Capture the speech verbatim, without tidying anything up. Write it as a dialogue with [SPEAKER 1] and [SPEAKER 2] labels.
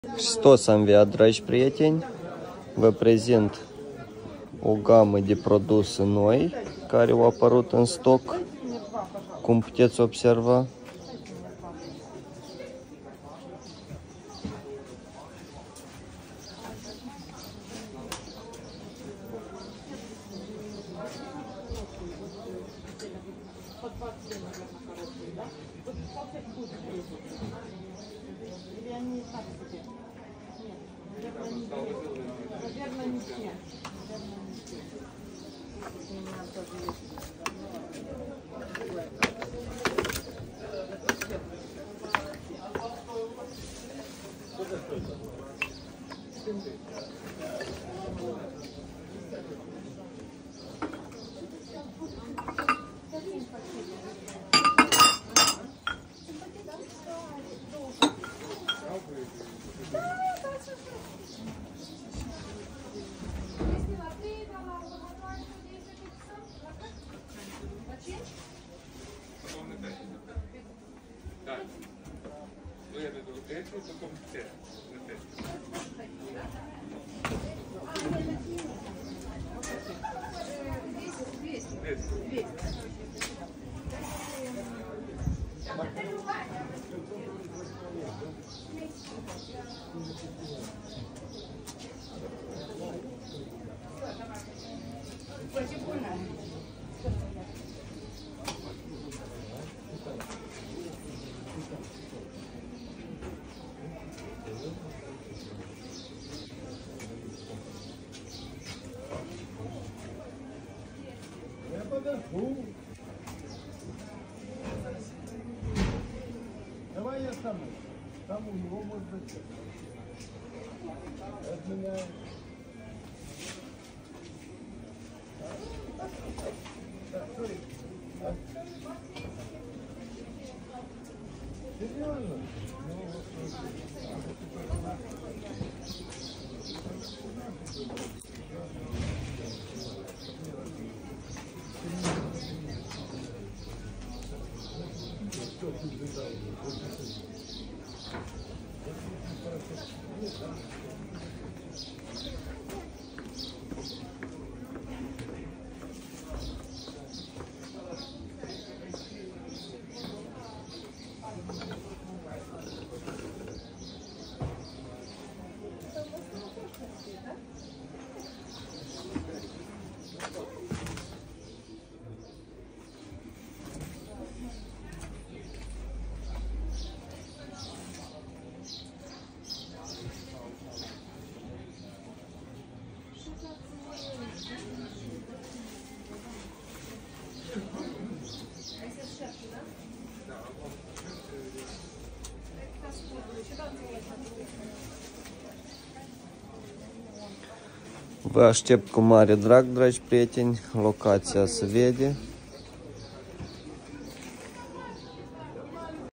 [SPEAKER 1] Hristos a înviat, dragi prieteni, vă prezint o gamă de produse noi care au apărut în stoc, cum puteți observa.
[SPEAKER 2] Давай я сам. Там у него может быть. От меня. Серьезно?
[SPEAKER 1] Vă aștept cu mare drag, dragi prieteni, locația se vede.